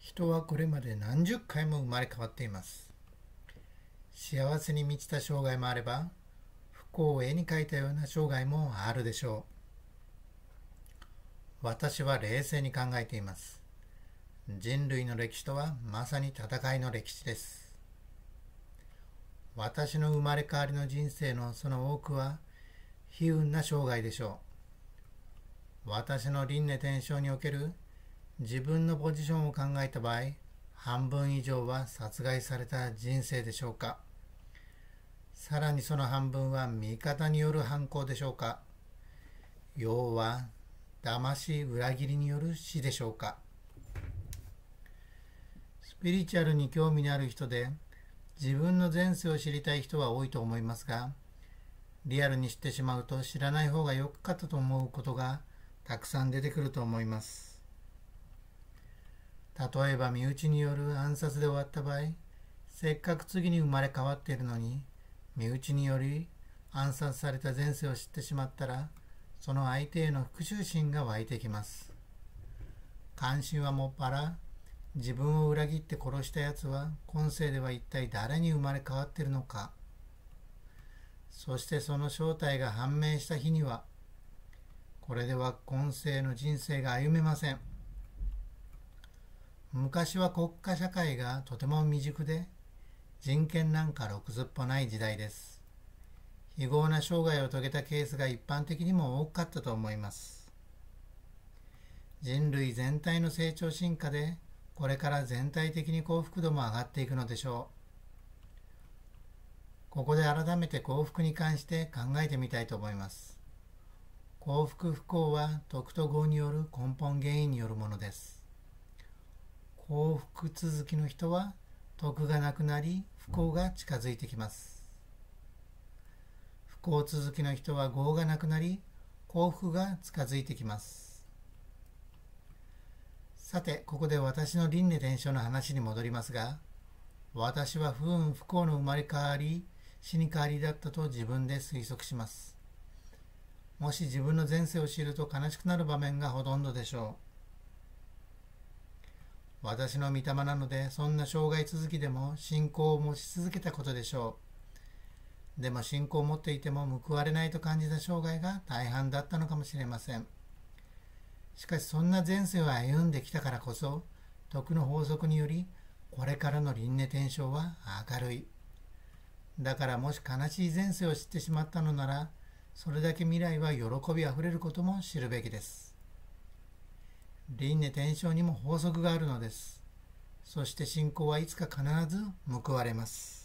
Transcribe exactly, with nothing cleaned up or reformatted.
人はこれまで何十回も生まれ変わっています。幸せに満ちた生涯もあれば、不幸を絵に描いたような生涯もあるでしょう。私は冷静に考えています。人類の歴史とはまさに戦いの歴史です。私の生まれ変わりの人生のその多くは悲運な生涯でしょう。私の輪廻転生における自分のポジションを考えた場合、半分以上は殺害された人生でしょうか。さらにその半分は味方による犯行でしょうか。要は騙し裏切りによる死でしょうか。スピリチュアルに興味のある人で自分の前世を知りたい人は多いと思いますが、リアルに知ってしまうと知らない方が良かったと思うことがたくさん出てくると思います。例えば身内による暗殺で終わった場合、せっかく次に生まれ変わっているのに、身内により暗殺された前世を知ってしまったら、その相手への復讐心が湧いてきます。関心はもっぱら、自分を裏切って殺したやつは今世では一体誰に生まれ変わっているのか。そしてその正体が判明した日には、これでは今世の人生が歩めません。昔は国家社会がとても未熟で、人権なんかろくずっぽない時代です。非業な生涯を遂げたケースが一般的にも多かったと思います。人類全体の成長進化で、これから全体的に幸福度も上がっていくのでしょう。ここで改めて幸福に関して考えてみたいと思います。幸福不幸は徳と業による根本原因によるものです。幸福続きの人は徳がなくなり不幸が近づいてきます。不幸続きの人は業がなくなり幸福が近づいてきます。さて、ここで私の輪廻転生の話に戻りますが、私は不運不幸の生まれ変わり死に変わりだったと自分で推測します。もし自分の前世を知ると悲しくなる場面がほとんどでしょう。私の御霊なので、そんな生涯続きでも信仰を持ち続けたことでしょう。でも信仰を持っていても報われないと感じた生涯が大半だったのかもしれません。しかしそんな前世を歩んできたからこそ、徳の法則により、これからの輪廻転生は明るい。だからもし悲しい前世を知ってしまったのなら、それだけ未来は喜びあふれることも知るべきです。輪廻転生にも法則があるのです。そして信仰はいつか必ず報われます。